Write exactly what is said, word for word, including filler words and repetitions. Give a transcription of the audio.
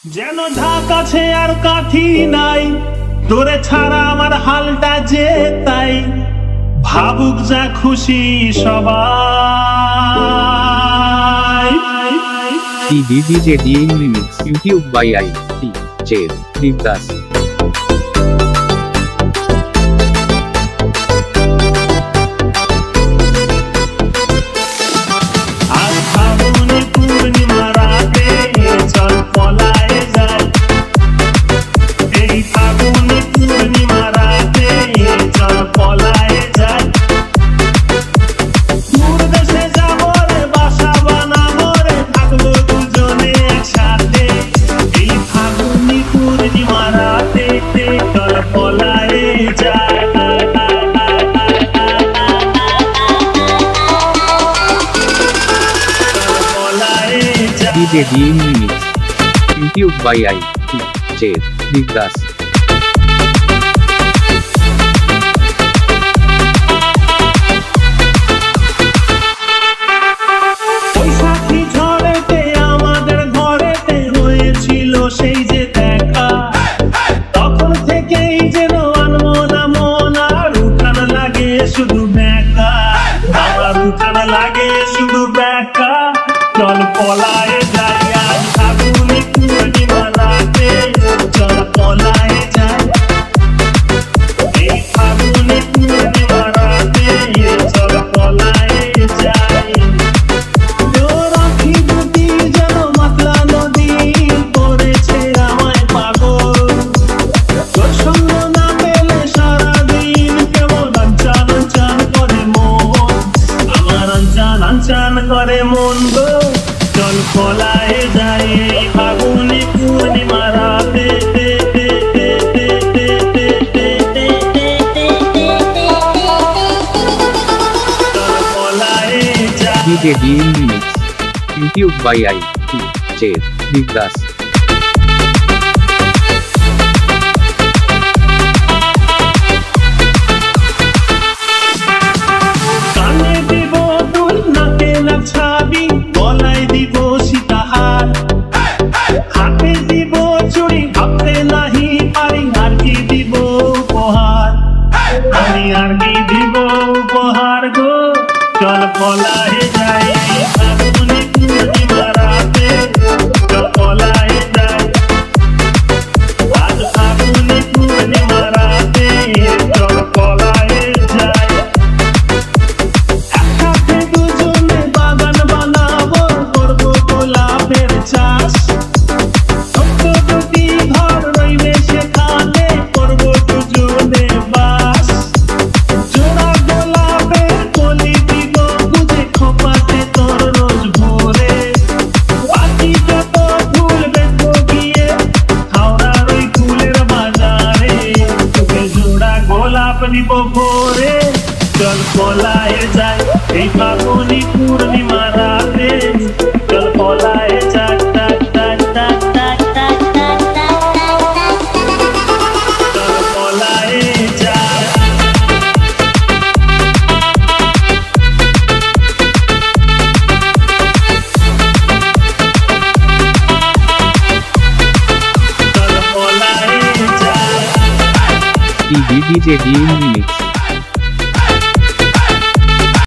যেন ঢাক আছে আর কাঠি নাই, তোরে ছাড়া আমার হালটা যে তাই। ভাবুক যা খুশি সবাই। T D D J D in Remix, YouTube by I T J Devdas। আজ ফাগুনে পূর্ণিমা রাতে চল পলায়ে যাই। এই ফাগুনে পূর্ণিমা রাতে চল পলায়ে যাই। দূর দেশে যাবো রে, বাসা বানাবো রে, থাকবো দুজনে একসাথে। এই ফাগুনে পূর্ণিমা রাতে চল পলায়ে যাই। D J D in Remix, YouTube by I T J Devdas। বৈশাখী ঝড়েতে আমাদের ঘরেতে হয়েছিল সেই যে দেখা। তখন থেকেই যেন আনমনা মন, আর উঠান লাগে শুধু ব্যাকা। আমার উঠান লাগে শুধু ব্যাকা। চল পলায়ে যাই আজ ফাগুনে পূর্ণিমা রাতে, চল পলায়ে যাই। এই ফাগুনে পূর্ণিমা রাতে চল পলায়ে যাই। তোর আঁখি দুটি যেন মাতলা নদী, করেছে আমায় পাগল। তোর সঙ্গ না পেলে সারাদিন কেমন আনচান আনচান করে মন। আমার আনচান আনচান করে মন গো। চল পলায়ে যাই এই ফাগুনে পূর্ণিমা রাতে। চল পলায়ে যাই। D J D in Remix, YouTube by I T J Devdas। কানে দিব দুল, নাকে না ছাবি, গলায় দিব সীতাহার, হাতে দিব চুড়ি, ভাবতে নাহি পারি আর কি দিব উপহার। আমি আর কি দিব উপহার গো। চল পলায়ে যাই এই ফাগুনে পূর্ণিমা রাতে, চল পলায়ে যাই। আজ ফাগুনে পূর্ণিমা রাতে চল পলায়ে যাই। একসাথে দুজনে বাগান বানাবো, করবো গোলাপের চাষ। ছোট্ট দুটি ঘর রইবে সেখানে, করবো দুজনে বাস। জোড়া গোলাপের কলি দিব গুজে, খোপাতে তোর রোজ ভোরে। বাকি যত ফুল বেচবো গিয়ে হাওড়ার ওই ফুলের বাজারে। তোকে জোড়া গোলাপ দিব ভোরে। চল পলায়ে যাই এই ফাগুনে পূর্ণিমা রাতে, চল পলায়ে যাই। চল পলায়ে যাই। চল পলায়ে যাই। T D D J D in Remix,